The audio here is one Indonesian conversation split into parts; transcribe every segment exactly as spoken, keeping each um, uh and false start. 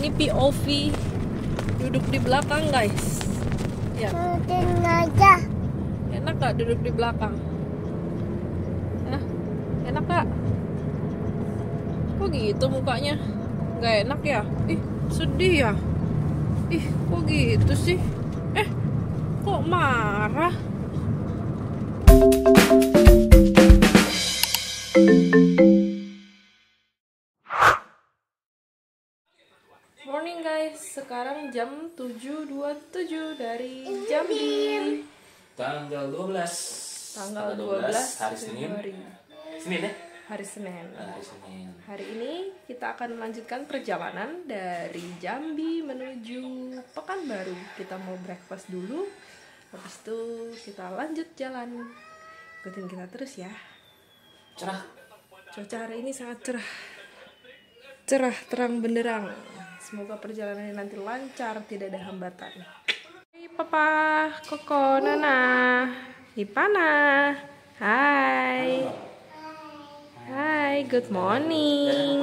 Ini P O V duduk di belakang guys. Ya. aja. Enak gak duduk di belakang? Hah? Enak gak? Kok gitu mukanya? Gak enak ya? Ih, sedih ya? Ih, kok gitu sih? Eh, kok marah? Morning guys, sekarang jam tujuh dua puluh tujuh dari Jambi. Tanggal dua belas. Tanggal dua belas hari Senin. Februari. Senin ya? Hari Senin. Hari Senin. Hari ini kita akan melanjutkan perjalanan dari Jambi menuju Pekanbaru. Kita mau breakfast dulu, habis itu kita lanjut jalan. Ikutin kita terus ya. Cerah. Cuaca hari ini sangat cerah. Cerah, terang benderang. Semoga perjalanannya nanti lancar, tidak ada hambatan. Hai Papa, Koko, Nana, Ipana. Hai. Hai, good morning.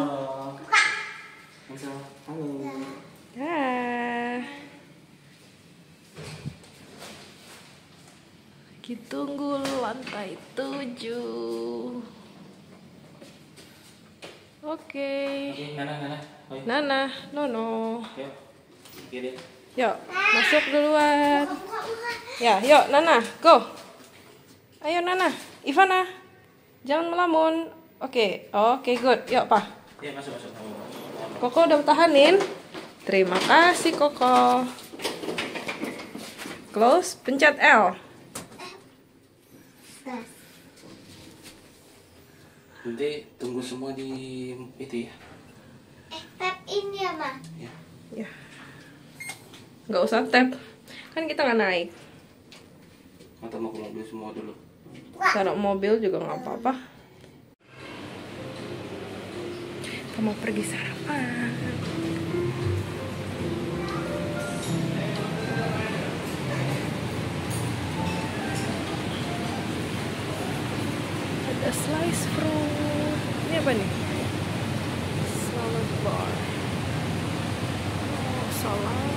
Dah. Kita tunggu lantai tujuh. Oke. Oke, Nana, Nana. Oi. Nana, Nono. Yuk. Kiri. Yuk, masuk duluan. Ya, yuk Nana, go. Ayo Nana, Ivana. Jangan melamun. Oke, oke good. Yuk, Pak. Ya, masuk, masuk. Koko udah tahanin. Terima kasih Koko. Close, pencet L. Nanti tunggu semua di itu ya. Eh, tap ini ya, Ma? Ya. Ya. Nggak usah tap. Kan kita nggak naik. Atau mau ke mobil semua dulu. Taruh mobil juga nggak apa-apa. Kita mau pergi sarapan. Ada slice fruit. Ini apa nih? Salad bar. Oh, salad.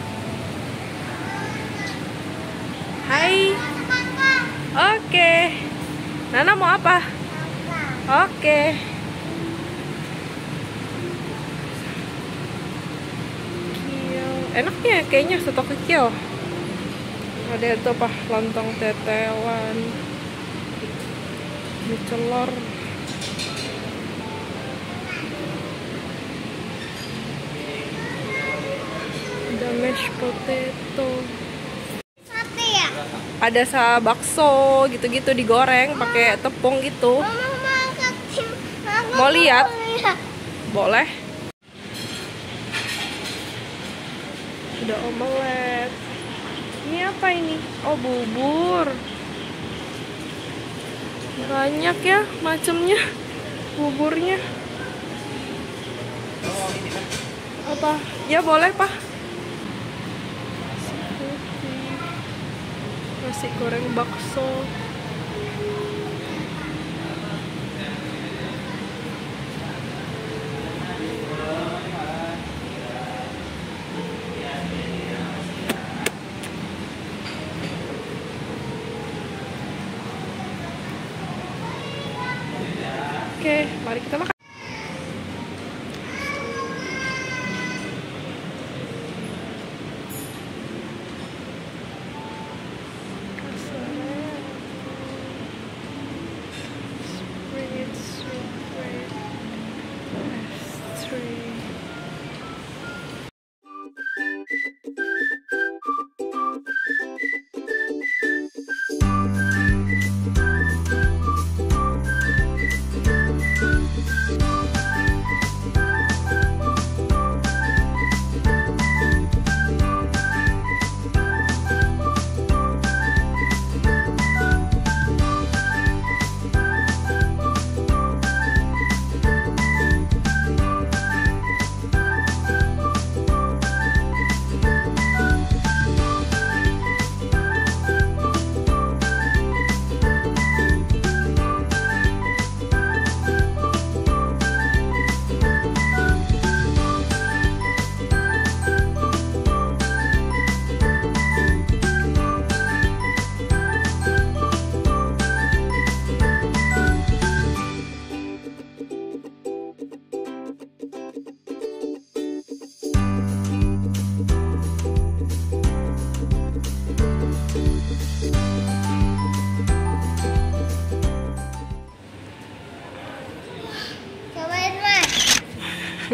Hai. Oke. Nana mau apa? Oke. Kikil. Enaknya kayaknya soto kikil. Ada itu apa? Lontong tetelan. Mie celor. Ada mashed potato. Sate ya? Ada sa bakso gitu-gitu digoreng pakai tepung gitu. Mama mau kasih. Mau lihat? Boleh. Udah omelet. Ini apa ini? Oh, bubur. Banyak ya macemnya buburnya. Apa? Ya boleh, Pak. Nasi goreng bakso. Oke, mari kita makan.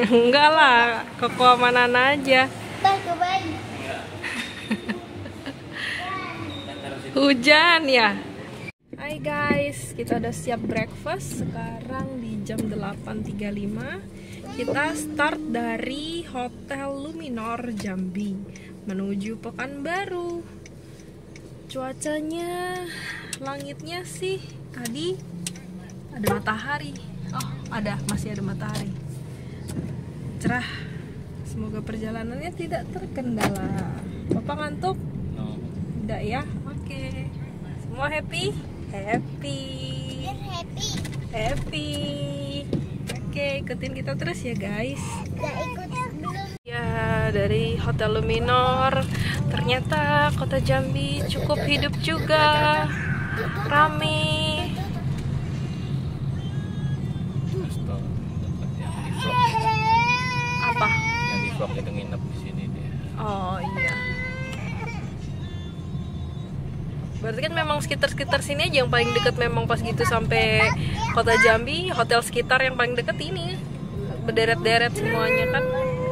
Enggak lah, ke keamanan aja. Bang, ke Bang. Hujan ya. Hai guys, kita udah siap breakfast. Sekarang di jam delapan tiga puluh lima. Kita start dari Hotel Luminor Jambi menuju Pekanbaru. Cuacanya, langitnya sih tadi ada matahari. Oh, ada, masih ada matahari. Cerah. Semoga perjalanannya tidak terkendala. Bapak ngantuk? No. Tidak ya? Oke. Semua happy? Happy. Biar happy. Happy. Oke, ikutin kita terus ya guys. Gak ikut belum. Ya, dari Hotel Luminor ternyata kota Jambi cukup hidup juga. Rame. Terus tuh tempat yang di vlog, Apa? yang di vlog itu nginep di sini dia. Oh iya. Berarti kan memang sekitar-sekitar sini aja yang paling dekat, memang pas gitu sampai kota Jambi, hotel sekitar yang paling deket ini. Berderet-deret semuanya kan.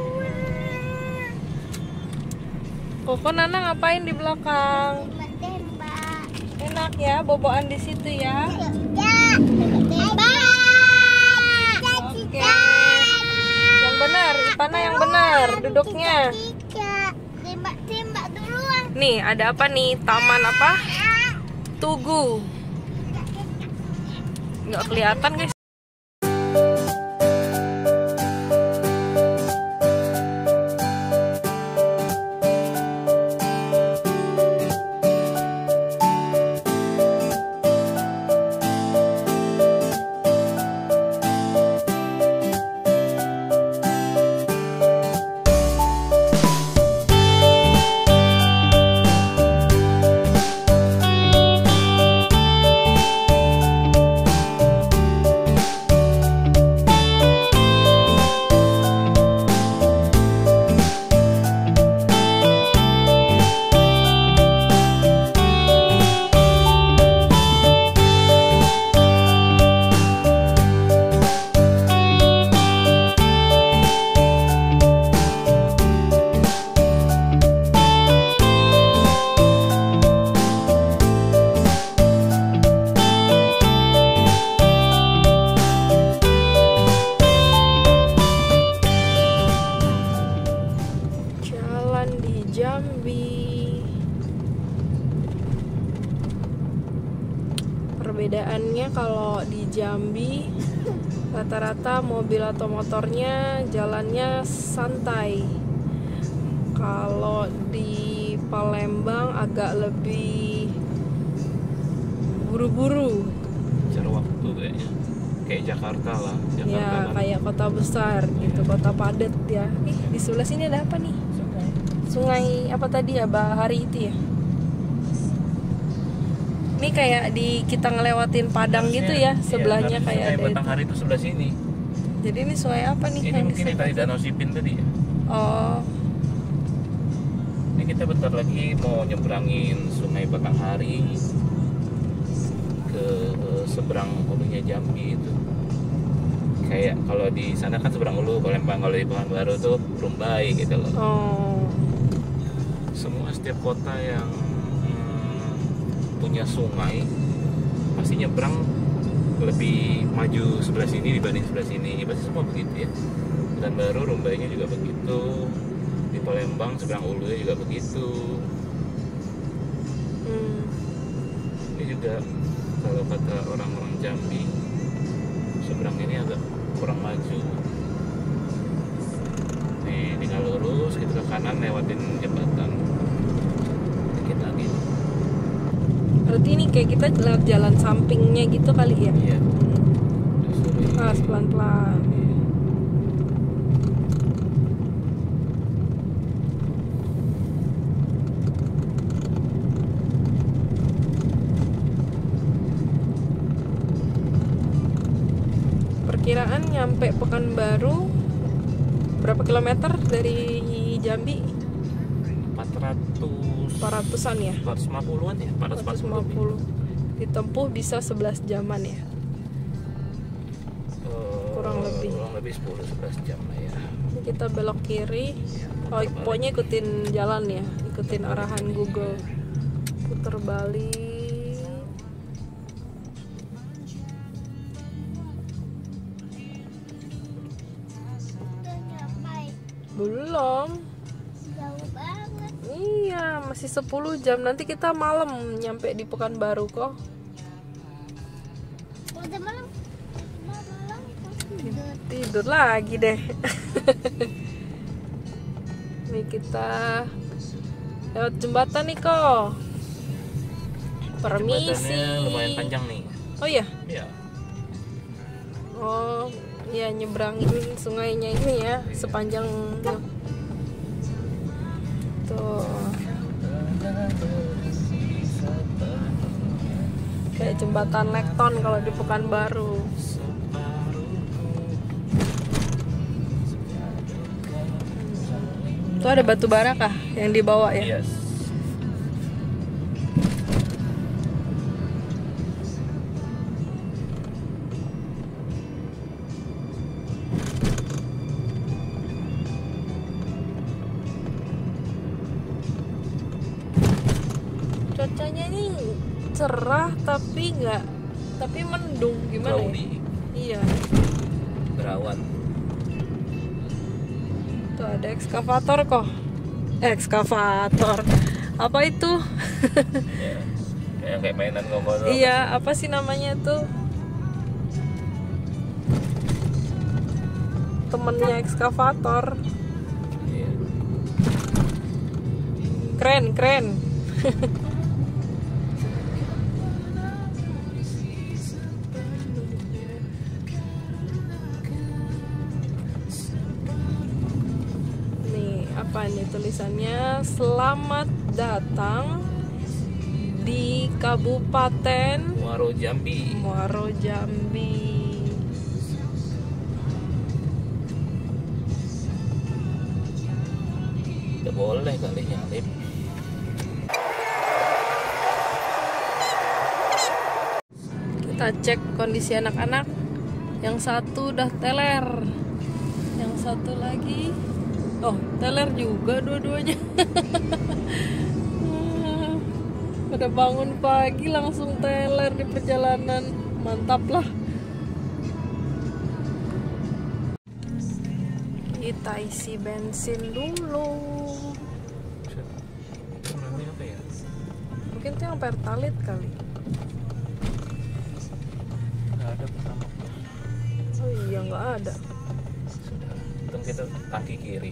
Koko Nana ngapain di belakang? Tembak. Enak ya boboan di situ ya. Ya. Tembak. Oke. Yang benar, Ipana yang benar duduknya. Tiga. Tembak, tembak duluan. Nih, ada apa nih? Taman apa? Tugu. Nggak kelihatan guys. Perbedaannya kalau di Jambi rata-rata mobil atau motornya jalannya santai. Kalau di Palembang agak lebih buru-buru. Cara waktu kayaknya kayak Jakarta lah. Jakarta Ya, kan kayak kota besar gitu, kota padat ya. Ih, di sebelah sini ada apa nih? Sungai apa tadi ya, Bahari itu ya? Ini kayak di kita ngelewatin padang gitu ya, sebelahnya iya, kayak Sungai ada itu. Batanghari itu sebelah sini. Jadi ini sungai apa nih? Ini yang mungkin di yang tadi sebelah? Danau Sipin tadi ya. Oh, Ini kita bentar lagi mau nyebrangin Sungai Batanghari ke seberang hulunya Jambi itu. Kayak kalau di sana kan seberang hulu Palembang, kalau di Pekanbaru tuh Rumbai gitu loh. oh, Semua setiap kota yang hmm, punya sungai pasti nyebrang lebih maju sebelah sini dibanding sebelah sini. Pasti semua begitu ya. Pekanbaru, Rumbainya juga begitu. Di Palembang seberang hulunya juga begitu. hmm. Ini juga kalau kata orang-orang Jambi, seberang ini agak kurang maju. Nih tinggal lurus kita ke kanan lewatin jembatan. Dikit lagi. Berarti ini kayak kita lewat jalan sampingnya gitu kali ya? Iya. Disuruh. Pas pelan-pelan. Iya. Perkiraan nyampe Pekanbaru berapa kilometer dari Jambi? empat ratus empat ratusan ya? empat ratus lima puluhan ya? empat ratus empat puluh. empat ratus lima puluh. Ditempuh bisa sebelas jaman ya? Eh, Kurang lebih. Kurang lebih sepuluh sebelas jam lah ya. kita belok kiri. Oh, pokoknya ikutin jalan ya, ikutin arahan Google. Putar balik. Udah nyampe. Belum. Jauh banget. Iya, masih sepuluh jam. Nanti kita malam nyampe di Pekanbaru kok. Udah malam. Malam tidur. Tidur lagi deh. Nih kita lewat jembatan nih kok. Permisi. Jembatannya lumayan panjang nih. Oh iya. Iya. Oh, ya nyebrangin sungainya ini ya, sepanjang tuh. Kayak jembatan Lekton kalau di Pekanbaru. Tuh ada batu bara kah yang dibawa ya? Yes. Cuacanya ini cerah tapi nggak, tapi mendung gimana ya? Cloudy. Iya. Berawan. Tuh ada ekskavator kok. Eh, ekskavator. Apa itu? Ya. Kayak kayak mainan komputer. Iya, apa sih namanya tuh? Temennya ekskavator. Iya. Keren, keren. Nih, apa nih tulisannya? Selamat datang di Kabupaten Muaro Jambi. Muaro Jambi. Tidak boleh kali nyalip. Kita cek kondisi anak-anak. Yang satu udah teler, yang satu lagi, oh teler juga dua-duanya. Pada bangun pagi langsung teler di perjalanan, mantap lah. Kita isi bensin dulu. Itu namanya apa ya? Mungkin itu yang Pertalite kali. Nggak ada pertama. Oh iya, nggak ada. Sudah. Untung kita kaki kiri.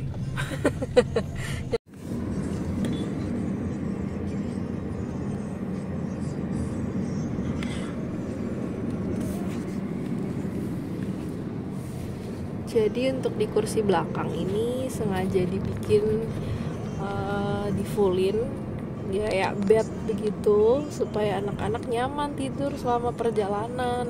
Jadi untuk di kursi belakang ini sengaja dibikin uh, di fullin ya, ya bed begitu supaya anak-anak nyaman tidur selama perjalanan.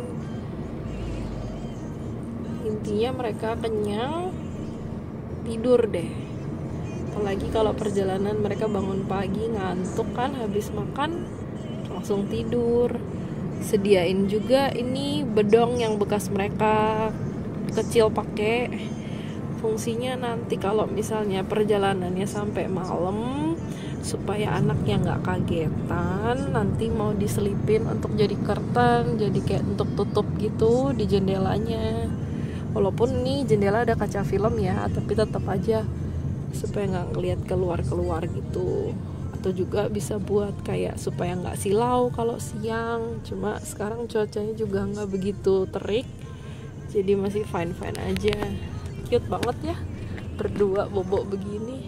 Intinya mereka kenyang, tidur deh. Apalagi kalau perjalanan mereka bangun pagi ngantuk kan, habis makan langsung tidur. Sediain juga ini bedong yang bekas mereka kecil pakai. Fungsinya nanti kalau misalnya perjalanannya sampai malam, supaya anaknya nggak kagetan, nanti mau diselipin untuk jadi curtain, jadi kayak untuk tutup gitu di jendelanya. Walaupun ini jendela ada kaca film ya, tapi tetap aja supaya nggak ngeliat keluar-keluar gitu. Atau juga bisa buat kayak supaya nggak silau kalau siang. Cuma sekarang cuacanya juga nggak begitu terik, jadi masih fine-fine aja. Cute banget ya, berdua bobok begini.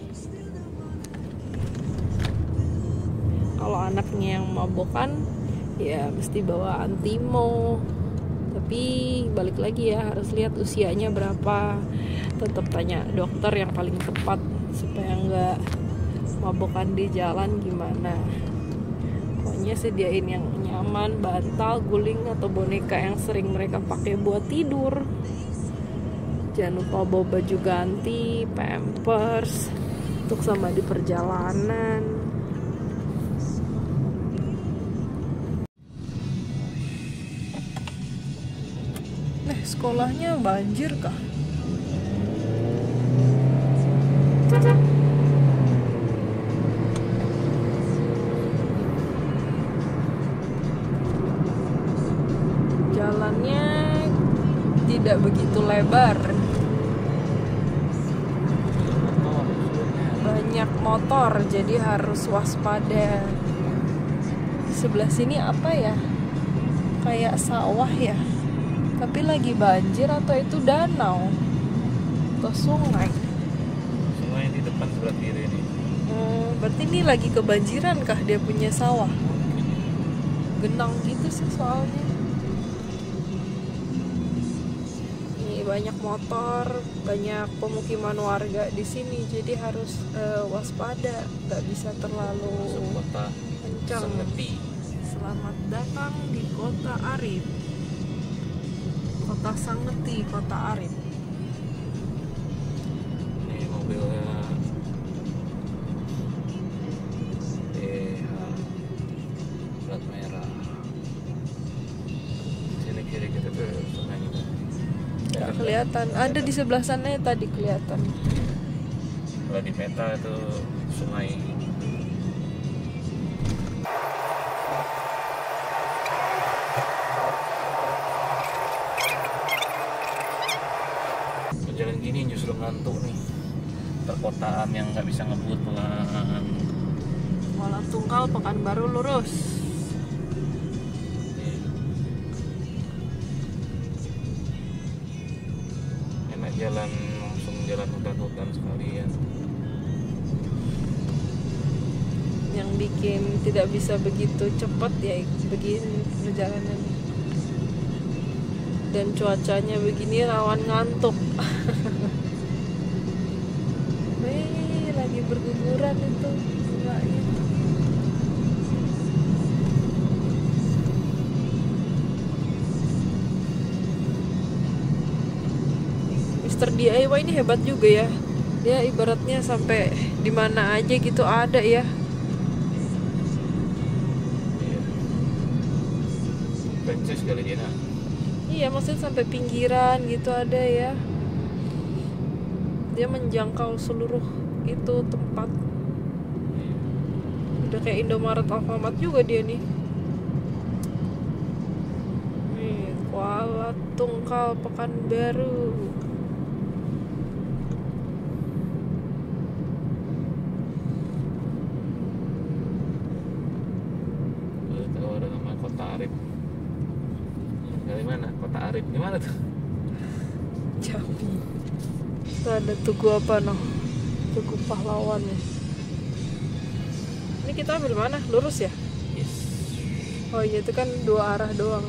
Kalau anaknya yang mabokan, ya mesti bawa antimo. Tapi balik lagi ya, harus lihat usianya berapa. Tetap tanya dokter yang paling tepat supaya nggak mabokan di jalan gimana. Pokoknya sediain yang nyaman, bantal, guling, atau boneka yang sering mereka pakai buat tidur. Jangan lupa bawa baju ganti, pampers, untuk sama di perjalanan. Nah, sekolahnya banjir kah? Jalannya tidak begitu lebar, banyak motor jadi harus waspada. Sebelah sini apa ya, kayak sawah ya, tapi lagi banjir atau itu danau atau sungai. Sungai di depan sebelah kiri ini. Hmm, berarti ini lagi kebanjiran kah dia punya sawah? Genang gitu sih soalnya. Ini banyak motor, banyak pemukiman warga di sini, jadi harus uh, waspada, nggak bisa terlalu Masuk kota kencang. Sengeti. Selamat datang di Kota Arif, Kota Sangeti, Kota Arif. Ini mobilnya eh plat merah. Sini kiri kita ke sungai juga. Nggak kelihatan, ada di sebelah sana ya, tadi kelihatan. Kalau di peta itu sungai. Jalan gini justru ngantuk nih. Perkotaan yang nggak bisa ngebut pelan. Walang Tungkal, Pekanbaru lurus. Enak jalan langsung jalan hutan-hutan sekalian. Yang bikin tidak bisa begitu cepat ya begini perjalanannya. Dan cuacanya begini rawan ngantuk. Wih, lagi berguguran itu bunganya. Mister D I Y ini hebat juga ya. Dia ibaratnya sampai di mana aja gitu ada ya. Bencis kali dia nak. Iya, maksudnya sampai pinggiran gitu ada ya. Dia menjangkau seluruh itu tempat. Udah kayak Indomaret, Alfamart juga dia nih. Nih, Kuala Tungkal, Pekanbaru. Itu ada nama Kota Arif. Dari mana? Kota Arif di mana tuh? Jambi. Tuh ada tugu apa noh? Tugu pahlawan ya. Ini kita ambil mana? Lurus ya? Yes. Oh iya, itu kan dua arah doang.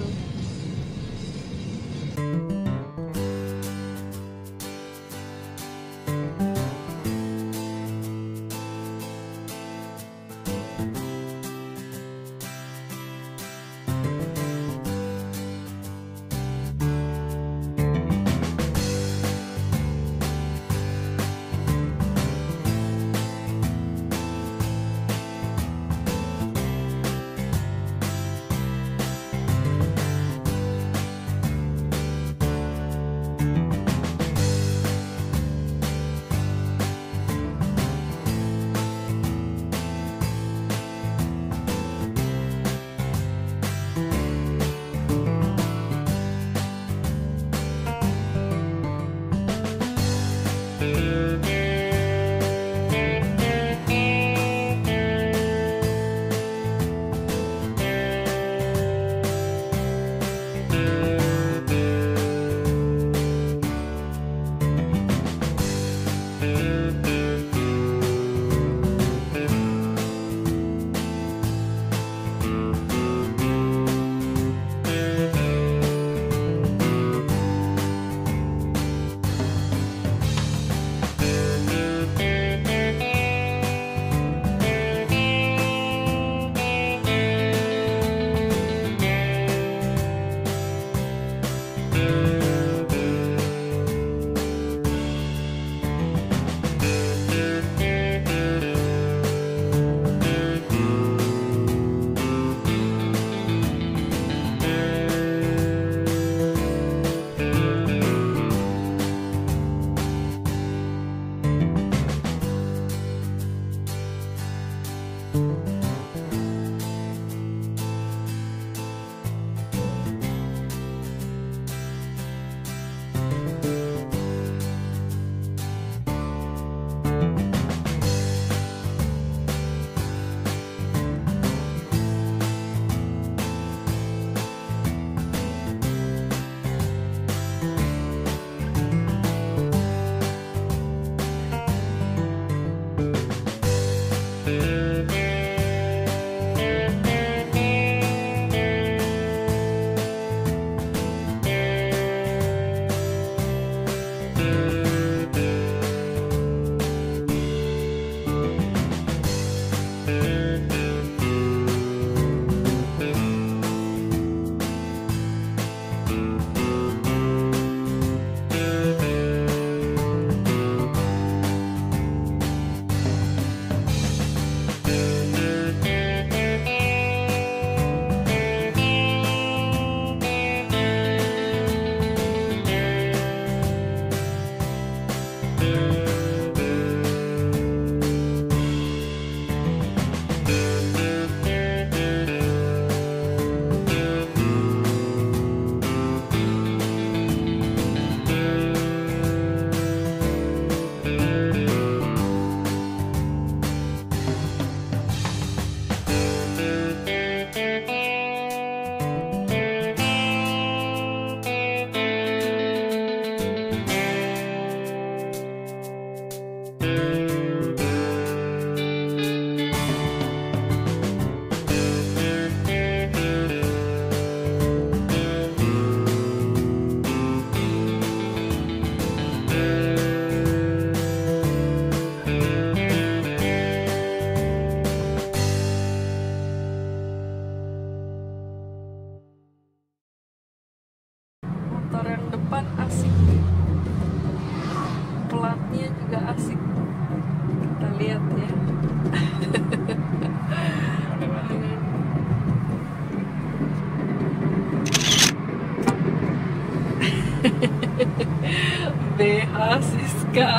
B H Siska.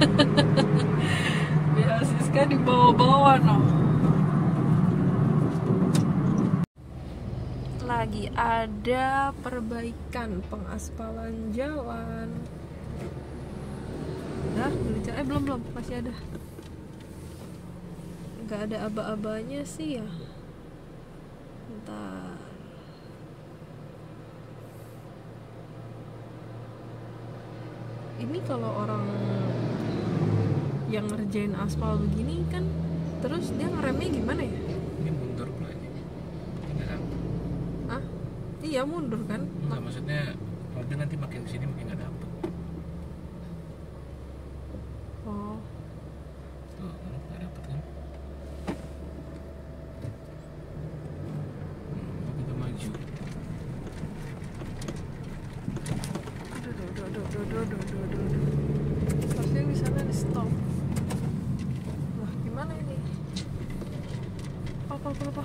B H Siska di bawah-bawah no. Lagi ada perbaikan pengaspalan jalan. Udah, eh belum belum masih ada. Nggak ada aba-abanya sih ya. Bentar. Ini kalau orang yang ngerjain aspal begini kan, terus dia ngeremnya gimana ya? Ini mundur pelannya. Tidak. Ah, iya mundur kan? Enggak, maksudnya kalau dia nanti makin kesini makin nggak dapet. Oh. Tuh, nggak dapet kan? Hmm, kita maju. Aduh, aduh, aduh, aduh, aduh, aduh, aduh, aduh. Harusnya di sana di stop. Wah, gimana ini? Apa, apa, apa?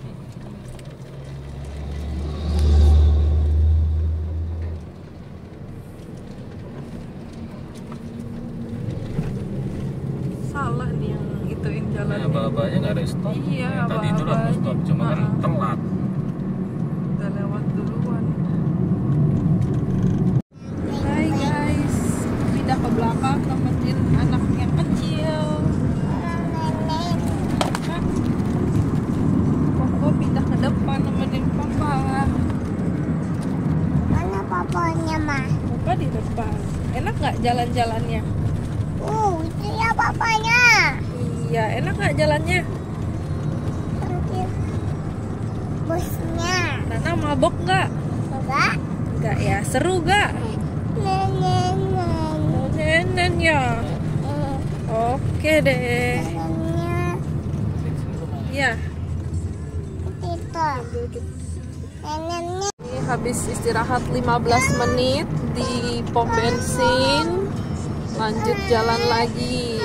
Salah nih yang ituin jalan. Nah, aba-abanya nggak ada stop. Iya, Nah, tadi itu langsung aba-abanya. stop, cuma kan Ah. telat. Udah lewat duluan. Hai guys, pindah ke belakang temenin anak yang kecil. Koko pindah ke depan nemenin papa. Mana papanya, Ma? Papa di depan. Enak nggak jalan-jalannya? Uh, itu ya papanya. Iya, enak nggak jalannya? Nanti busnya. Nana mabok nggak? Enggak. Nggak ya, seru nggak? Nenek. Oh, nenen ya. Oke deh. Neneknya Iya. itu. Neneknya. Ini habis istirahat lima belas menit di pom bensin. Lanjut jalan lagi.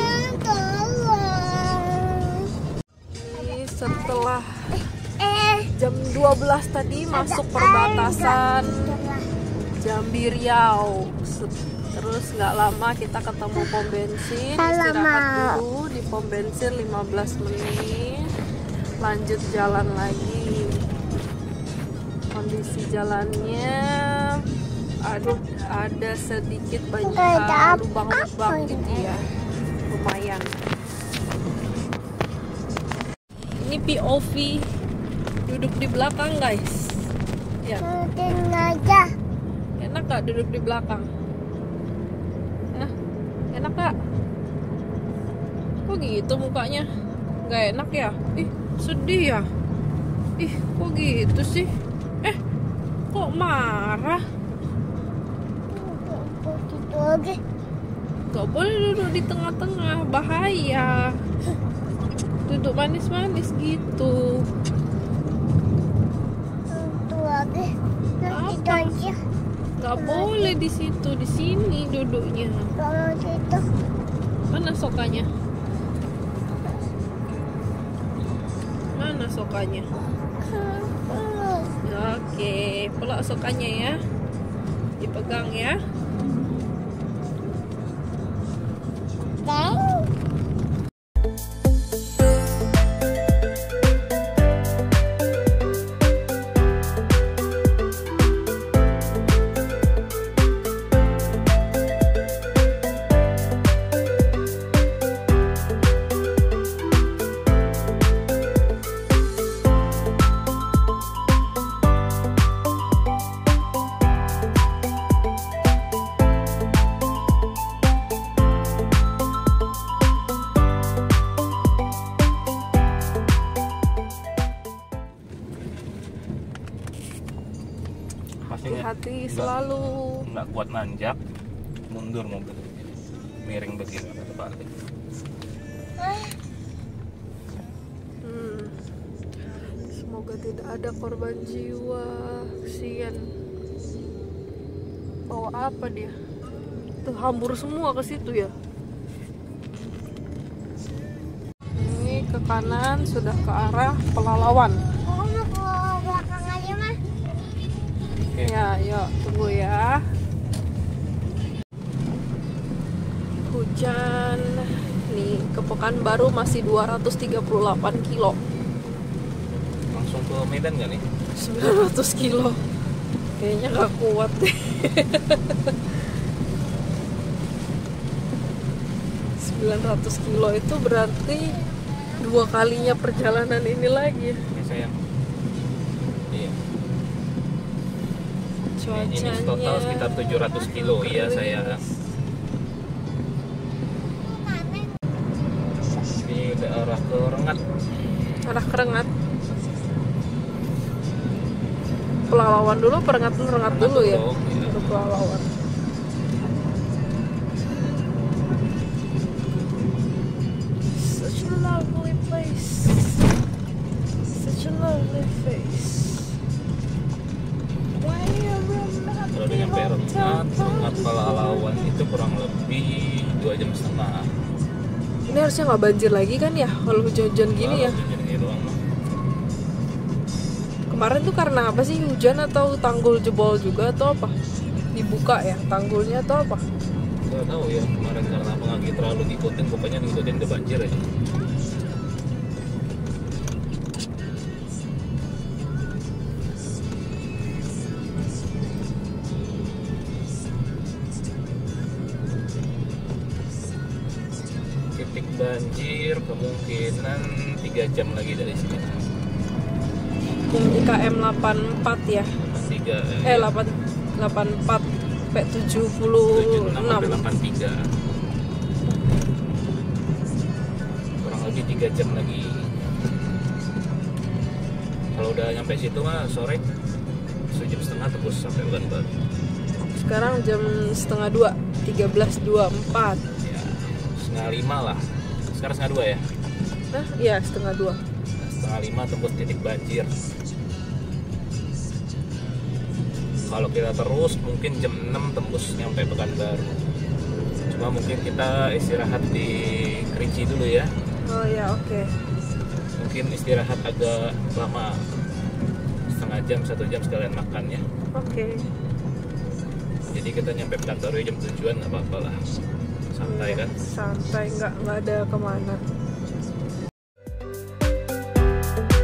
Tolong. Ini setelah Eh. jam dua belas tadi masuk perbatasan Jambi Riau. Set- Terus nggak lama kita ketemu pom bensin, Halo, istirahat Ma. dulu di pom bensin lima belas menit. lanjut jalan lagi. Kondisi jalannya ada ada sedikit banyak Ada lubang-lubang apa gitu ini? ya, lumayan. Ini P O V duduk di belakang guys. Ya, Mungkin aja. enak gak duduk di belakang? Hah? Enak gak? Kok gitu mukanya? Gak enak ya? Ih, sedih ya? Ih, kok gitu sih? Eh, kok marah? Begitu lagi. Gak boleh duduk di tengah-tengah, bahaya. Duduk manis-manis gitu. Itu lagi. Nah, itu Apa? aja. Gak boleh di situ, di sini duduknya. Kalau gitu. Mana sokanya? Mana sokanya? Oke, pelak sokanya ya. Dipegang ya. Teng. Hati-hati selalu. Nggak kuat nanjak, mundur mobil, miring begini atau balik. Hmm. Semoga tidak ada korban jiwa. Kesian. Bawa apa dia? Tuh hambur semua ke situ ya. Ini ke kanan sudah ke arah Pelalawan. Aku mau ke belakang aja mah. Oke. Ya, yuk tunggu ya. Hujan. Nih ke Pekanbaru masih dua ratus tiga puluh delapan kilo. Langsung ke Medan nggak nih? sembilan ratus kilo. Kayaknya gak kuat deh. sembilan ratus kilo itu berarti dua kalinya perjalanan ini lagi. Ini sayang. Iya. Cuacanya Ini total sekitar tujuh ratus kilo ya saya. Ini daerah ke Rengat. Arah Kerengat. Pelalawan dulu, Perengat dulu, Rengat dulu ya. dulu, iya. Baru Pelalawan. Such a lovely place. Such a lovely face. When you remember Kalau udah nyampe Rengat, Rengat Pelalawan itu kurang lebih dua jam setengah. Ini harusnya nggak banjir lagi kan ya kalau hujan-hujan gini ya. Kalau hujan gini doang mah. Kemarin tuh karena apa sih, hujan atau tanggul jebol juga atau apa? Dibuka ya tanggulnya atau apa? Gak tahu ya kemarin karena apa nggak terlalu ngikutin, pokoknya ngikutin udah banjir aja. Titik banjir kemungkinan tiga jam lagi dari sini. Yang di K M delapan puluh empat ya. tiga Eh delapan delapan empat sampai tujuh puluh enam. delapan tiga. Kurang lebih tiga jam lagi. Kalau udah nyampe situ mah sore sejam setengah tembus sampai Pekanbaru. Sekarang jam setengah dua, tiga belas dua puluh empat. Ya, setengah lima lah. Sekarang setengah dua ya. Nah, iya setengah dua. Setengah lima tembus titik banjir. Kalau kita terus mungkin jam enam tembus nyampe Pekanbaru. Cuma mungkin kita istirahat di Kerinci dulu ya. Oh ya, oke. Mungkin istirahat agak lama, setengah jam, satu jam sekalian makan ya. Oke. Jadi kita nyampe Pekanbaru jam tujuan nggak apa-apa lah. Santai kan? Santai, nggak nggak ada kemana.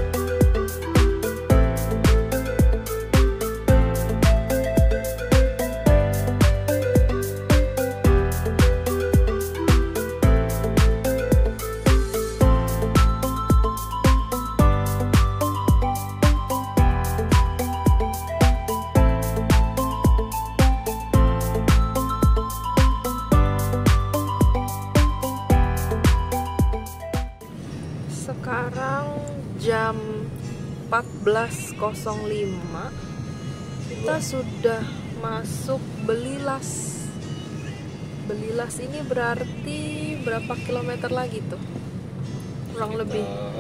Sekarang jam empat belas nol lima. Kita sudah masuk Belilas. Belilas ini berarti berapa kilometer lagi tuh? Kurang lebih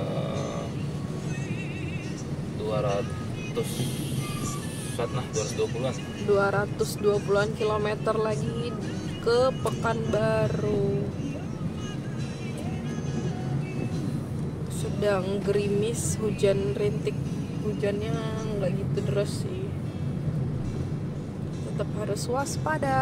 dua ratus nah dua ratus dua puluhan. dua ratus dua puluhan kilometer lagi ke Pekanbaru. Sedang gerimis, hujan rintik. Hujannya nggak gitu deras sih. Tetap harus waspada.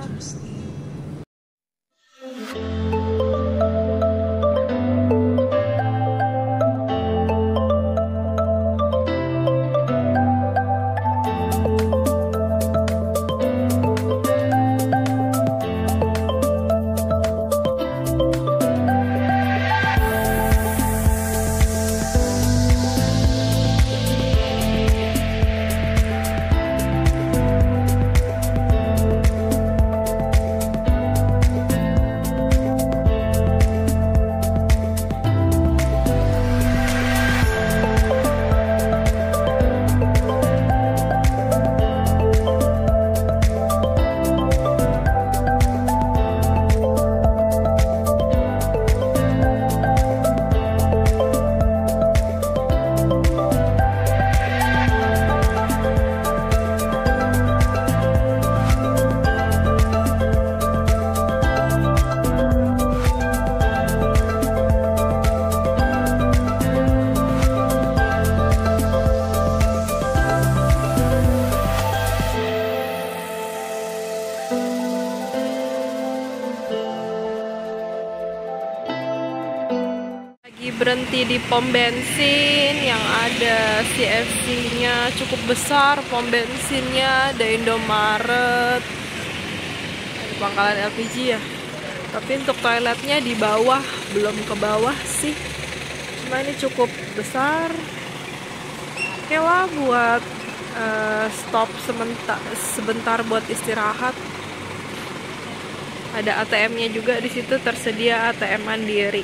Berhenti di pom bensin yang ada C F C-nya cukup besar, pom bensinnya ada Indomaret, ada pangkalan L P G ya. Tapi untuk toiletnya di bawah, belum ke bawah sih. Cuma ini cukup besar. Oke lah buat uh, stop sebentar, sebentar buat istirahat. Ada A T M-nya juga di situ, tersedia A T M mandiri.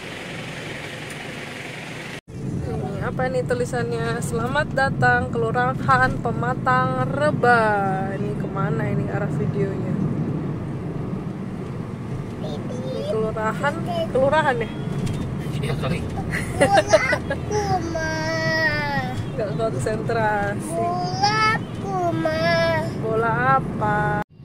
Apa nih tulisannya? Selamat datang Kelurahan Pematang Reba. Ini kemana ini arah videonya? Ini kelurahan, kelurahan ya? Iya kali. Bola kuma. Gak konsentrasi. Bola kuma. Bola apa?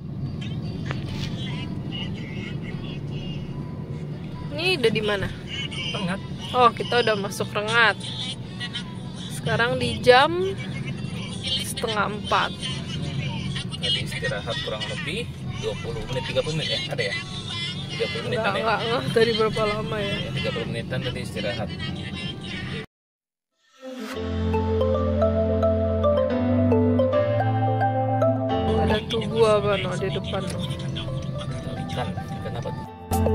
Ini udah di mana? Rengat. Oh, kita udah masuk Rengat. Sekarang di jam setengah empat. Jadi istirahat kurang lebih dua puluh menit, tiga puluh menit ya? Ada ya? tiga puluh menitan Enggak, ya? enggak, enggak. Tadi berapa lama ya? Ya, tiga puluh menitan tadi istirahat. Ada tugu apa no di depan no? Ikan, ikan apa tuh?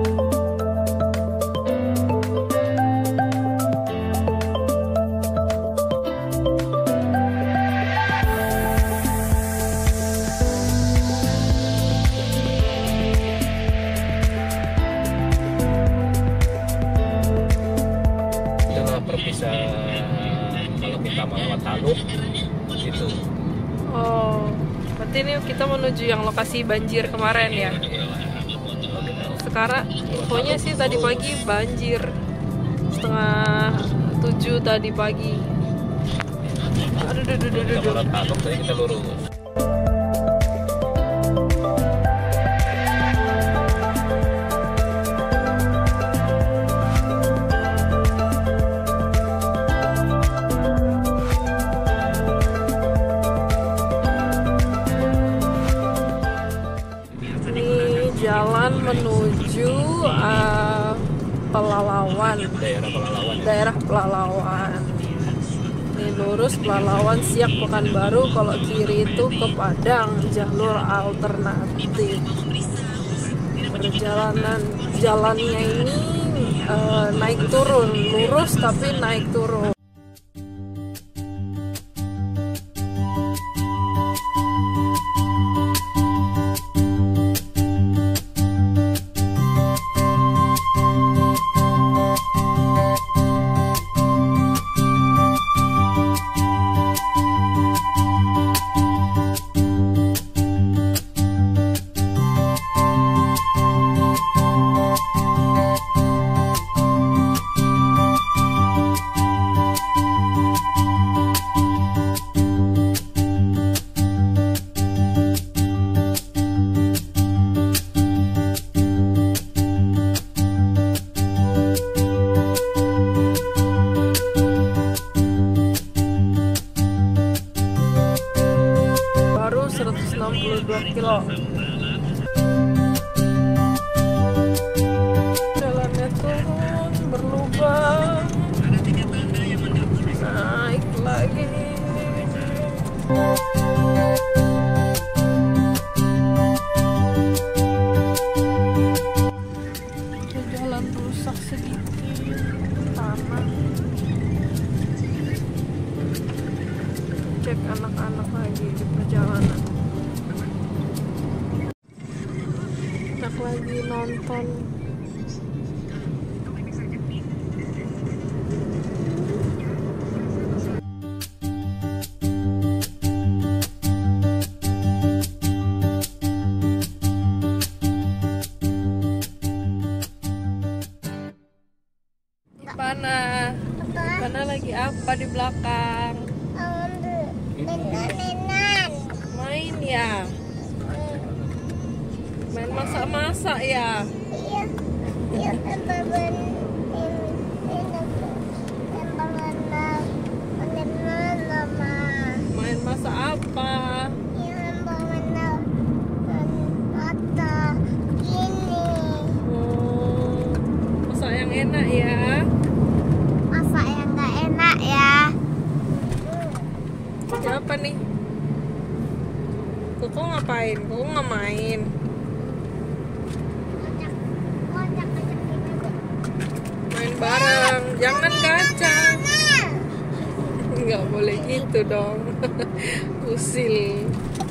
Bisa kalau kita melewat Taluk itu. Oh, berarti ini kita menuju yang lokasi banjir kemarin ya? Sekarang infonya sih tadi pagi banjir setengah tujuh tadi pagi. Aduh, aduh, aduh, aduh, Kita melewat Taluk tadi kita lurus. Jalan menuju uh, Pelalawan, Daerah Pelalawan. daerah Pelalawan. Ini lurus Pelalawan Siak Pekanbaru, kalau kiri itu ke Padang, jalur alternatif. Perjalanan jalannya ini uh, naik turun, lurus tapi naik turun. kilo. Jalannya turun, berlubang, naik lagi. Jalan rusak sedikit, tanah. Cek anak-anak lagi di perjalanan. Anak lagi nonton. Pana, Pana lagi apa di belakang? Nenan-nenan. Main ya? Main masak-masak ya? Iya. Iya, teman-teman. Main masak apa? Oh, masak yang enak ya? Masak yang nggak enak ya. Siapa nih? Koko ngapain? Koko nggak main. Main bareng, jangan kacang. Nggak boleh gitu dong. Usil.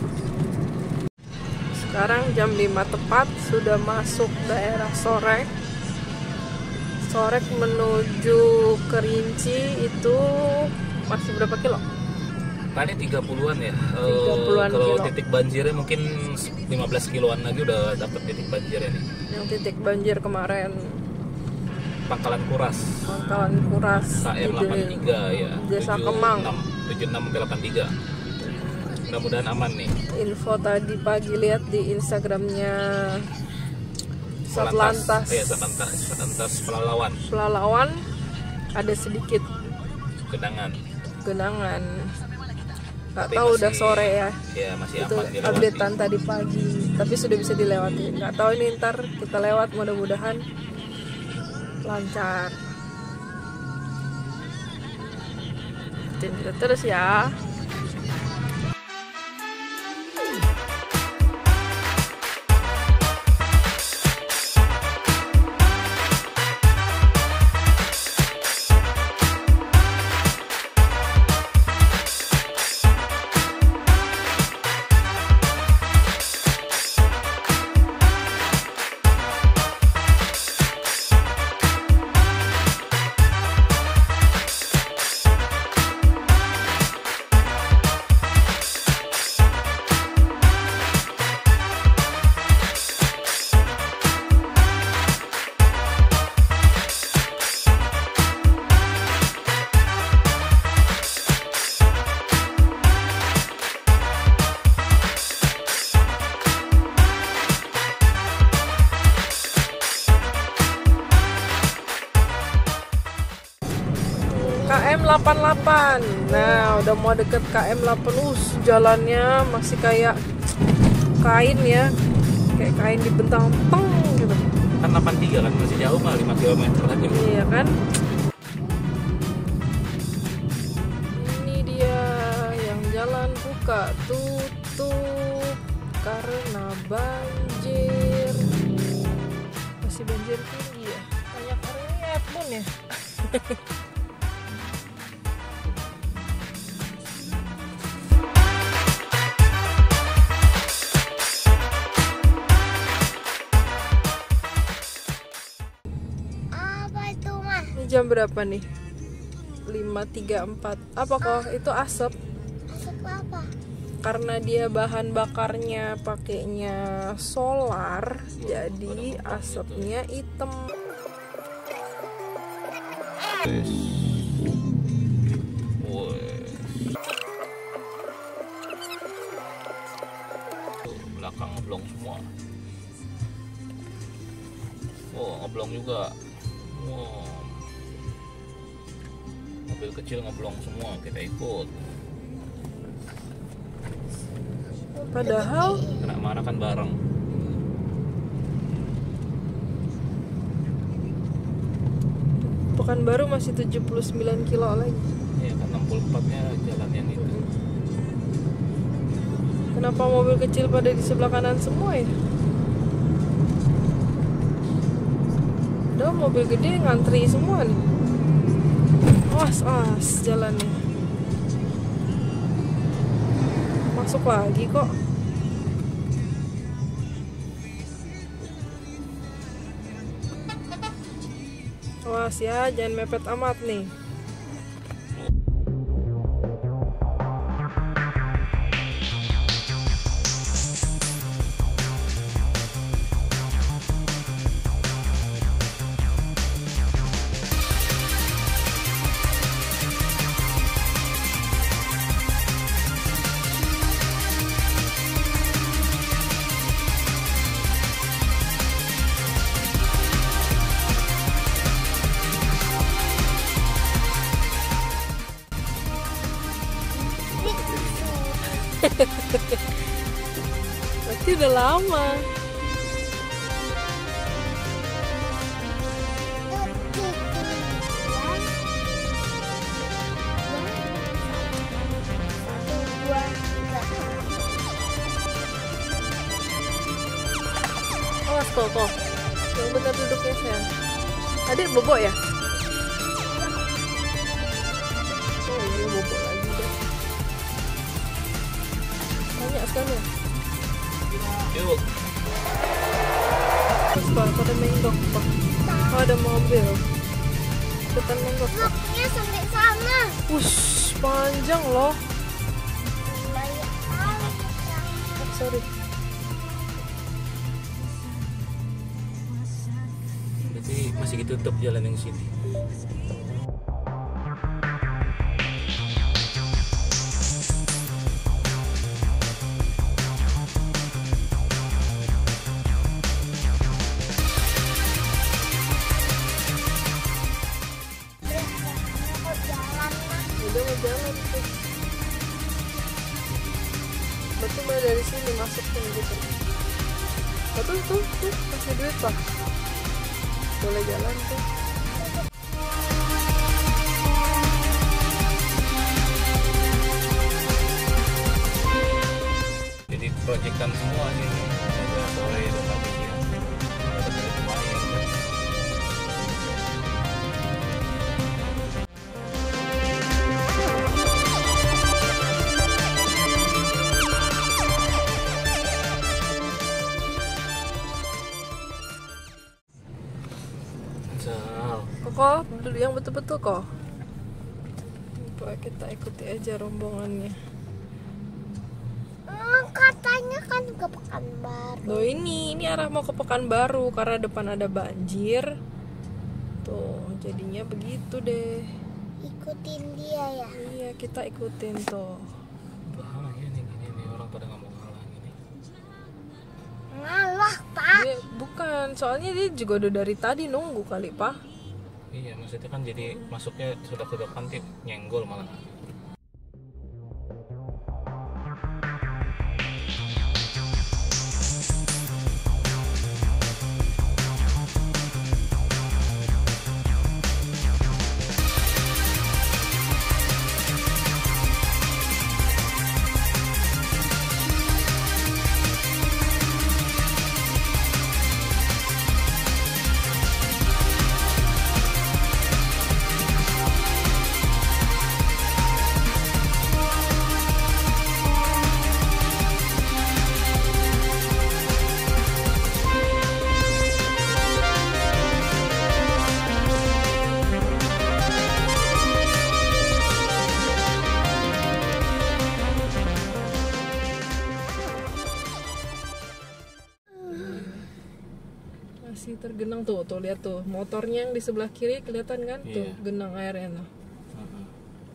Sekarang jam lima tepat, sudah masuk daerah Sorek. Sorek menuju Kerinci itu masih berapa kilo? Tadi tiga puluhan ya. tiga puluhan uh, kalau kilo. titik banjirnya mungkin lima belas kiloan lagi udah dapat titik banjirnya nih. Yang titik banjir kemarin Pangkalan Kuras. Pangkalan Kuras K M delapan puluh tiga ya. Desa Kemang. tujuh enam delapan tiga. Mudah-mudahan aman nih. Info tadi pagi lihat di Instagramnya Satlantas. Iya, Satlantas, Satlantas Pelalawan. Pelalawan ada sedikit Genangan. genangan. Gak Tapi tahu masih- udah sore ya. Ya masih Itu aman dilewati. updatean tadi pagi, tapi sudah bisa dilewati. Nggak tahu ini ntar kita lewat, mudah-mudahan lancar. Ikutin kita terus ya. K M delapan puluh delapan. Nah, udah mau deket K M delapan puluh. Jalannya masih kayak kain ya. Kayak kain dibentang peng gitu. Kan delapan puluh tiga kan masih jauh mah lima kilometer lagi. Iya kan? Ini dia yang jalan buka tutup karena banjir. Masih banjir tinggi ya. Banyak orang lihat pun ya. Apa itu mah? Ini jam berapa nih? lima tiga puluh empat. Apa kok? Itu asap. Asap apa? Karena dia bahan bakarnya pakainya solar, jadi asapnya hitam. Belakang ngeblong semua. Oh, ngeblong juga. Wow. Mobil kecil ngeblong semua, kita ikut. Padahal Kena marah kan bareng. Pekanbaru masih tujuh puluh sembilan kilo lagi. Iya kan enam puluh empat-nya jalan yang itu. Kenapa mobil kecil pada di sebelah kanan semua ya? Udah mobil gede ngantri semua nih. Awas, awas jalannya. Masuk lagi kok. Awas ya, jangan mepet amat nih. Berarti udah lama. Awas kok kok. Yang benar duduknya sayang. Adik bobo ya? Oh iya bobo lagi deh. Banyak sekali ya? Yuk. Terus pak, ada menggok pak. Oh, ada mobil. Ikutan menggok pak. Truknya sampai sana. Wush, panjang loh. Lumayan. Oh, sorry. Berarti masih ditutup jalan yang sini. Udah mau jalan tuh. Berarti mulai dari sini masuk tuh gitu. Oh, tuh tuh tuh kasih duit pak. Boleh jalan tuh. Jadi proyektan semua ini. Ada sore, ada pagi siang. Ada duit lumayan kan. Sal. Kok yang betul-betul kok. Coba kita ikuti aja rombongannya. Hmm, katanya kan ke Pekanbaru. Loh ini, ini arah mau ke Pekanbaru karena depan ada banjir. Tuh, jadinya begitu deh. Ikutin dia ya. Iya, kita ikutin tuh. Wah, gini gini nih orang pada nggak mau ngalah gini. Ngalah, Pak. Dia, bukan, soalnya dia juga udah dari tadi nunggu kali, Pak. Iya, maksudnya kan jadi masuknya sudah ke depan tip nyenggol malah. Masih tergenang tuh, tuh lihat tuh motornya yang di sebelah kiri kelihatan kan tuh Iya. genang airnya tuh. Heeh.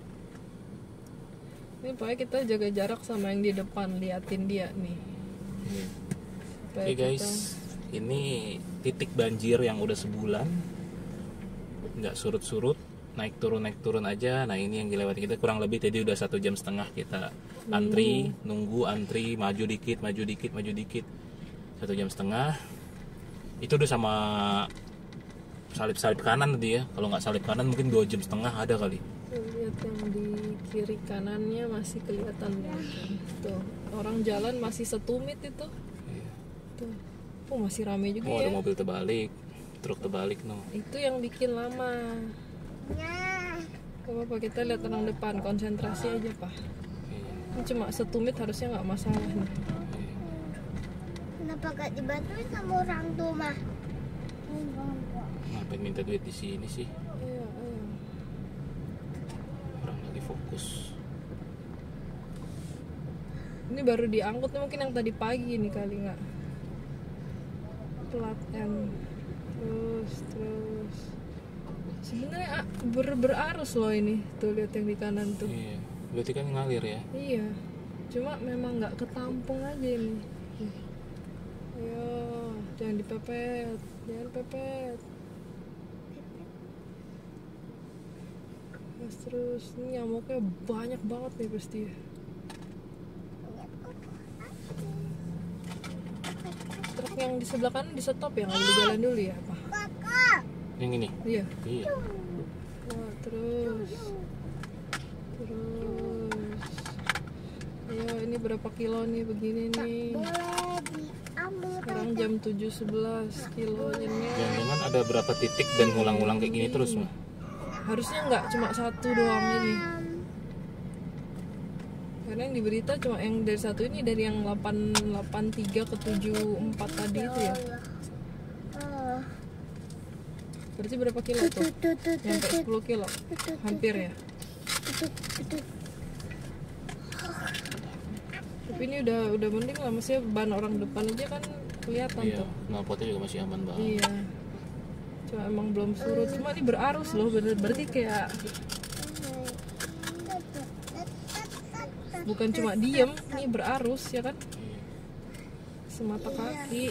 Ini pokoknya kita jaga jarak sama yang di depan, liatin dia nih. Iya. Supaya Oke guys, kita- ini titik banjir yang udah sebulan nggak surut-surut. naik turun naik turun aja. Nah ini yang dilewati kita kurang lebih tadi udah satu jam setengah kita antri, nunggu antri, maju dikit, maju dikit, maju dikit, satu jam setengah. Itu udah sama salib-salib kanan tadi ya. Kalau nggak salib kanan mungkin dua jam setengah ada kali. Lihat yang di kiri kanannya masih kelihatan kan. Tuh orang jalan masih setumit itu. Iya. Tuh, oh masih rame juga Oh ya. ada mobil terbalik, truk terbalik no. Itu yang bikin lama. Nah, Gak apa-apa, kita lihat orang depan, konsentrasi aja pak. Iya. Ini cuma setumit harusnya nggak masalah nih. Iya. kenapa gak dibantuin sama orang tua mah? Ngapain minta duit di sini sih? Iya, iya. Orang lagi fokus. Ini baru diangkut nih, mungkin yang tadi pagi nih kali nggak. Plat M. Terus, terus. Sebenarnya ah, ber berarus loh ini. Tuh lihat yang di kanan tuh. Iya. Berarti kan ngalir ya. Iya. Cuma memang nggak ketampung aja ini. Nih. Ayo, jangan dipepet, jangan pepet. Terus terus, ini nyamuknya banyak banget nih pasti. Truk yang di sebelah kanan di stop ya, nggak boleh jalan dulu ya, Pak? Kakak, Yang ini. Iya. Iya. Wah, terus, terus. Ayo, ini berapa kilo nih begini nih? boleh diambil Sekarang jam tujuh sebelas kilonya. Jangan-jangan ada berapa titik dan ngulang-ngulang kayak gini terus mah. Harusnya nggak cuma satu doang ini. Karena yang di berita cuma yang dari satu ini, dari yang delapan delapan tiga ke tujuh empat tadi itu ya. Oh, Berarti berapa kilo tuh? tut, tut, tut, Nyampe tut, sepuluh kilo. tut, Hampir ya. tut, tut. Tapi ini udah udah mending lah, maksudnya ban orang depan aja kan kelihatan Iya. tuh. Knalpotnya juga masih aman banget. Iya. Cuma emang belum surut. Cuma ini berarus loh, bener. Berarti kayak bukan cuma diem, ini berarus ya kan? Iya. Semata kaki.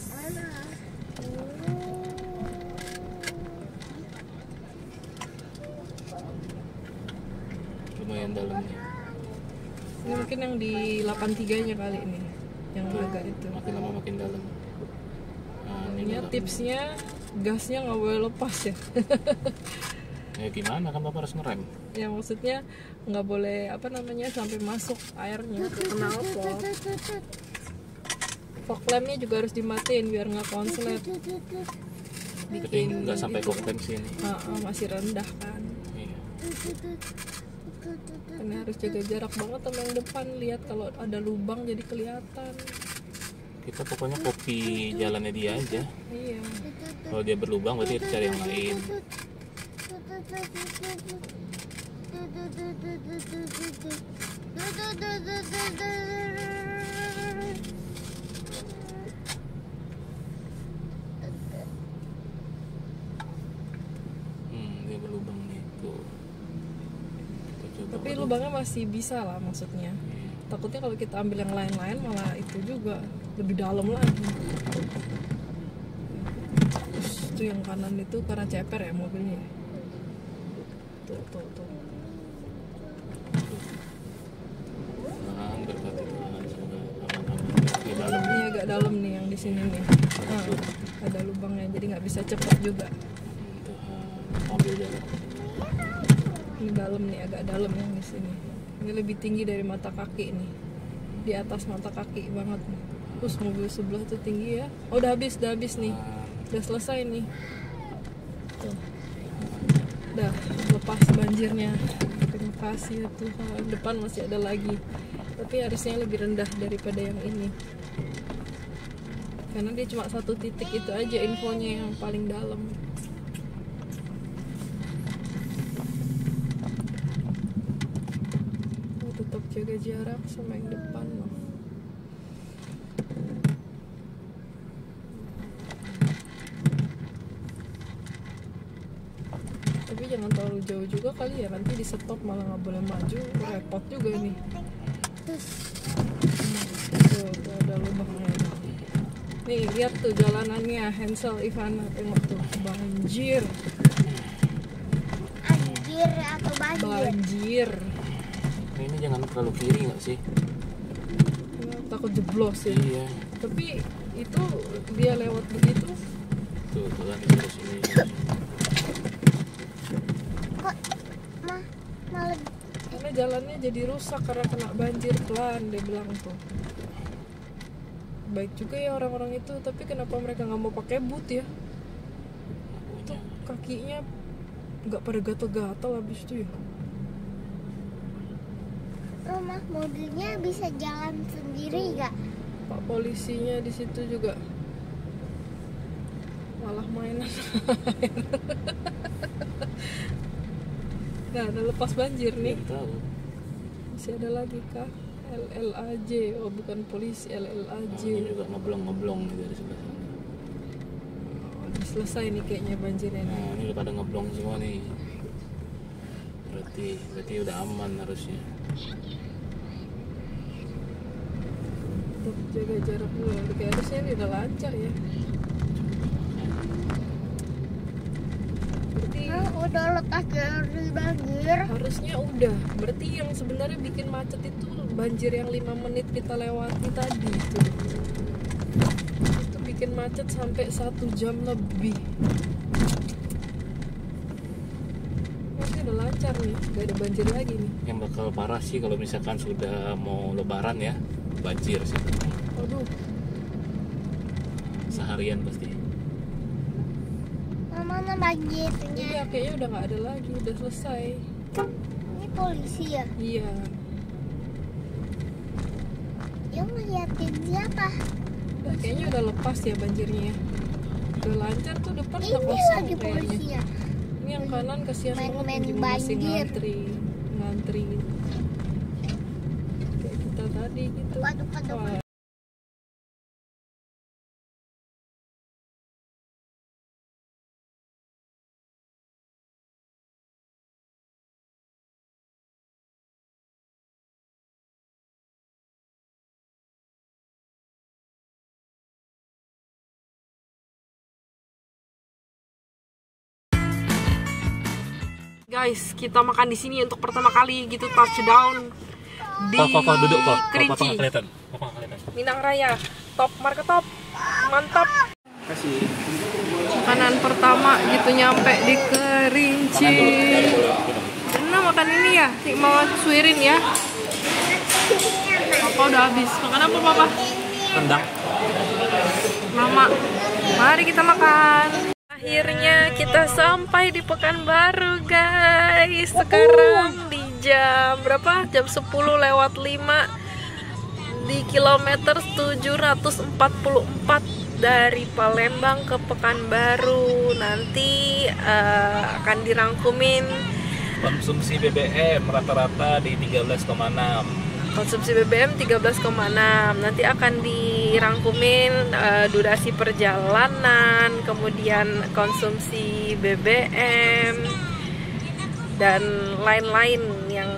Lumayan dalamnya. Ini mungkin yang di delapan tiga nya kali ini, yang agak itu. Makin lama makin dalam. Nah, ini Ininya dalam. tipsnya, gasnya nggak boleh lepas ya. Ya gimana kan Bapak harus ngerem. Ya maksudnya nggak boleh apa namanya sampai masuk airnya ke knalpot. Fog lampnya juga harus dimatiin biar nggak konslet. Tapi nggak sampai itu. fog lamp sini. Ah, ah, masih rendah kan. Iya. Karena harus jaga jarak banget sama yang depan. Lihat kalau ada lubang jadi kelihatan. Kita pokoknya kopi jalannya dia aja. Iya. Kalau dia berlubang berarti kita cari yang lain. Hmm, dia berlubang nih tuh. Kita coba. Tapi lubangnya masih bisa lah maksudnya. Iya. Takutnya kalau kita ambil yang lain-lain malah itu juga lebih dalam lagi. Terus itu yang kanan itu karena ceper ya mobilnya. Tuh tuh tuh. Tuhan berkati Tuhan semoga aman-aman di dalam. Ini agak dalam nih yang di sini nih. Nah, ada lubangnya jadi nggak bisa cepat juga. Tuhan ambil jalan. Ini dalam nih, agak dalam yang di sini. Ini lebih tinggi dari mata kaki nih. Di atas mata kaki banget nih. Terus mobil sebelah tuh tinggi ya. Oh, udah habis, udah habis nih. Udah selesai nih. Tuh. Udah lepas banjirnya. Terima kasih ya Tuhan. Depan masih ada lagi. Tapi harusnya lebih rendah daripada yang ini. Karena dia cuma satu titik itu aja infonya yang paling dalam. Oh, tetap jaga jarak sama yang depan loh. Tapi jangan terlalu jauh juga kali ya, nanti di stop malah nggak boleh maju, repot juga ini. Hmm, tuh, tuh ada lubangnya. Nih lihat tuh jalanannya, Hansel Ivana, tengok tuh banjir. banjir atau banjir? Banjir. Ini jangan terlalu kiri nggak sih? Ya, takut jeblos ya. Iya. Tapi itu dia lewat begitu. Tuh, tuh kan terus ini. Kok mah malah Karena jalannya jadi rusak karena kena banjir pelan, dia bilang tuh. Baik juga ya orang-orang itu, tapi kenapa mereka nggak mau pakai boot ya? Itu kakinya nggak pada gatal-gatal habis itu ya. rumah mobilnya bisa jalan sendiri gak? Pak polisinya di situ juga malah mainan air. Nah, ada lepas banjir nih. Nggak tahu. Masih ada lagi kah? L L A J. Oh, bukan polisi, L L A J. Nah, ini juga ngeblong-ngeblong gitu dari sebelah sana. Oh, udah selesai nih kayaknya banjirnya nih. Nah, ini udah pada ngeblong semua nih. Berarti berarti udah aman harusnya. Tetap jaga jarak dulu. Kayak harusnya ini udah lancar ya. Berarti Nah, udah lepas dari banjir. harusnya udah. Berarti yang sebenarnya bikin macet itu banjir yang lima menit kita lewati tadi itu. Itu bikin macet sampai satu jam lebih. Masih udah lancar nih, gak ada banjir lagi nih. Yang bakal parah sih kalau misalkan sudah mau lebaran ya, banjir sih. Waduh, Seharian pasti. Mana banjirnya? iya kayaknya udah gak ada lagi, udah selesai. Ini polisi ya? Iya, Yang ngeliatin siapa? udah, kayaknya udah lepas ya banjirnya ya. Udah lancar tuh depan udah Ini kosong lagi kayaknya. polisi ya? Ini yang kanan kasihan banget Main-main juga masih banjir. ngantri, ngantri gitu. Kayak kita tadi gitu. Waduh, waduh, Wah, guys, kita makan di sini untuk pertama kali gitu, touchdown di Kok kok kok duduk kok. Kok papa Kerinci, nggak kelihatan. Papa nggak kelihatan. Minang Raya, top market top, mantap. Kasih. Makanan pertama gitu nyampe di Kerinci. Karena makan ini ya, si mau suirin ya. Apa udah habis? Makan apa papa? Rendang. Mama, mari kita makan. Akhirnya kita sampai di Pekanbaru guys. Sekarang di jam berapa? Jam sepuluh lewat lima di kilometer tujuh ratus empat puluh empat dari Palembang ke Pekanbaru. Nanti uh, akan dirangkumin Konsumsi B B M rata-rata di tiga belas koma enam. konsumsi B B M tiga belas koma enam. Nanti akan dirangkumin uh, durasi perjalanan, kemudian konsumsi B B M dan lain-lain yang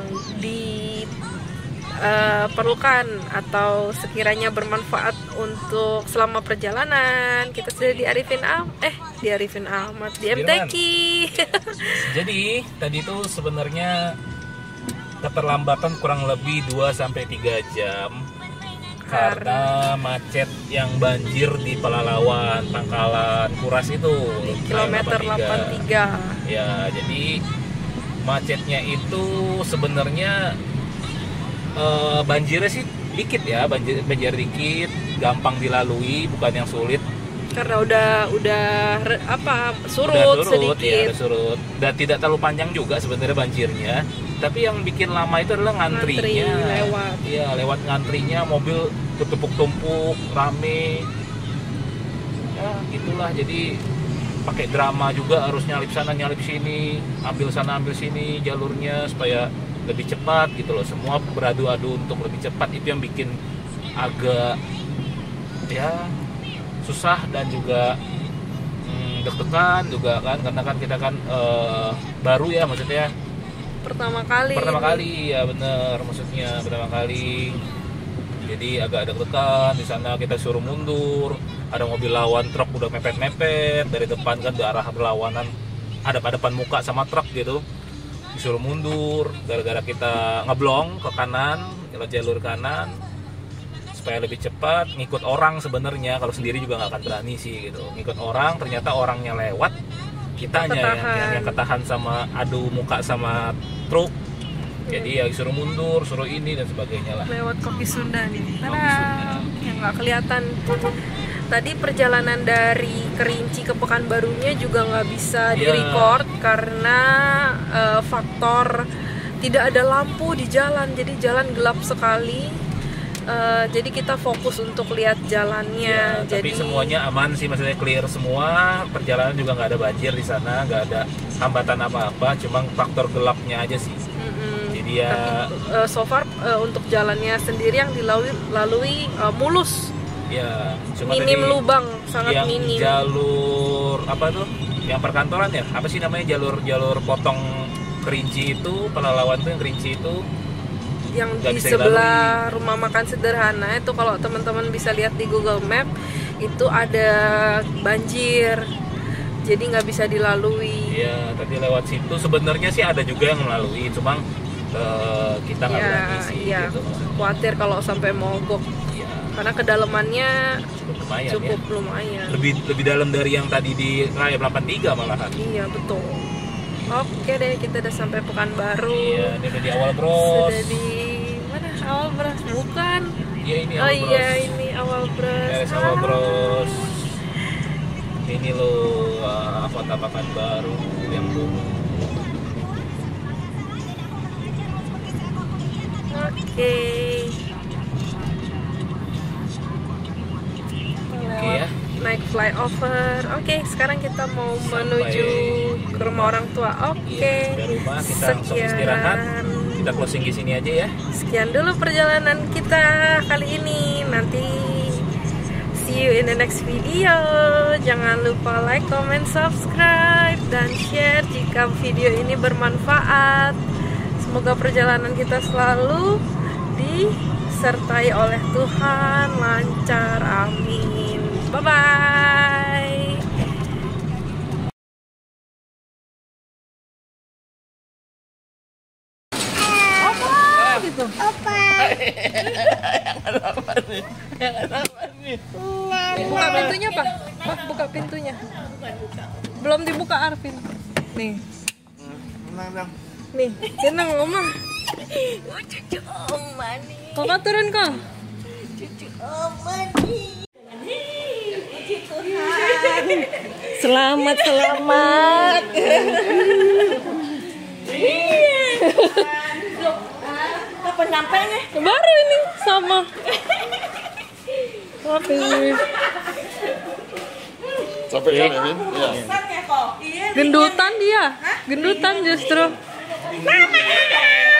diperlukan atau sekiranya bermanfaat untuk selama perjalanan. Kita sudah di Arifin Am eh di Arifin Ahmad di M T Q. Jadi tadi itu sebenarnya keterlambatan kurang lebih dua sampai tiga jam karena macet yang banjir di Pelalawan, Pangkalan, Kuras itu Di kilometer delapan puluh tiga. Ya, jadi macetnya itu sebenarnya eh, banjirnya sih dikit ya, banjir banjir dikit, gampang dilalui, bukan yang sulit. Karena udah udah re- apa surut, Udah surut, sedikit. ya, udah surut. Dan tidak terlalu panjang juga sebenarnya banjirnya. Tapi yang bikin lama itu adalah ngantrinya. Ngantri lewat. Iya, lewat ngantrinya, mobil bertumpuk-tumpuk, rame. Ya, gitulah. Jadi pakai drama juga, harus nyalip sana, nyalip sini, ambil sana, ambil sini jalurnya supaya lebih cepat gitu loh. Semua beradu-adu untuk lebih cepat, itu yang bikin agak ya susah dan juga hmm, deg-degan juga kan, karena kan kita kan eh, baru ya, maksudnya Pertama kali. pertama ini. kali ya, bener maksudnya pertama kali, jadi agak deg-degan. Di sana kita suruh mundur, ada mobil lawan truk udah mepet-mepet dari depan kan, di arah berlawanan ada pada depan muka sama truk gitu, disuruh mundur gara-gara kita ngeblong ke kanan, lewat jalur kanan supaya lebih cepat, ngikut orang sebenarnya. Kalau sendiri juga nggak akan berani sih gitu, ngikut orang, ternyata orangnya lewat, kitanya yang, yang, yang ketahan sama adu muka sama truk. Jadi ya disuruh mundur, suruh ini dan sebagainya lah. Lewat Kopi Sunda nih. Kopi Tada, Sunda. yang nggak kelihatan. Tadi perjalanan dari Kerinci ke Pekanbarunya juga nggak bisa Iya. di-record karena eh, faktor tidak ada lampu di jalan, jadi jalan gelap sekali. Eh, jadi kita fokus untuk lihat jalannya. Ya, tapi jadi semuanya aman sih, maksudnya clear semua. Perjalanan juga nggak ada banjir di sana, nggak ada hambatan apa-apa, cuma faktor gelapnya aja sih. mm-mm. Jadi ya, Eh, so far eh, untuk jalannya sendiri yang dilalui lalui eh, mulus, ya cuma minim tadi lubang, sangat yang minim. jalur apa tuh? Yang perkantoran ya? Apa sih namanya, jalur jalur potong Kerinci itu, Pelalawan tuh yang Kerinci itu. Yang Nggak di bisa sebelah rumah makan sederhana itu, kalau teman-teman bisa lihat di Google Map, itu ada banjir, jadi nggak bisa dilalui. Iya, tadi lewat situ sebenarnya sih ada juga yang melalui, cuma eh, kita nggak Ya, berani sih iya, gitu. khawatir kalau sampai mogok Iya, karena kedalamannya cukup lumayan cukup ya. lumayan. Lebih lebih dalam dari yang tadi di Raya delapan tiga malahan. Iya betul. Oke deh, kita udah sampai Pekanbaru. Iya, ini udah di awal bros. Sudah di mana? Awal Bros? Bukan. Iya, ini Oh awal iya, bros. ini Awal Bros. Beres awal bros. Ini lo uh, kota Pekanbaru yang dulu. Oke. Oke ya. Naik flyover. Oke, sekarang kita mau Sampai menuju ke rumah orang tua. Oke. Iya, dari rumah kita langsung istirahat. Kita closing di sini aja ya. Sekian dulu perjalanan kita kali ini. Nanti see you in the next video. Jangan lupa like, comment, subscribe, dan share jika video ini bermanfaat. Semoga perjalanan kita selalu disertai oleh Tuhan, lancar, amin. Bye-bye. Apa gitu? Opa. Buka pintunya, Pak. Pak, buka pintunya. Belum dibuka, Arvin. Nih. Nih, tenang, Oma. Cucu oma nih. Kakak turun kok. Cucu oma nih. Selamat, selamat. Kapan nyampainya? Baru ini sama. Tapi Capek kan Evin? Iya. gendutan dia. Gendutan justru. Mama.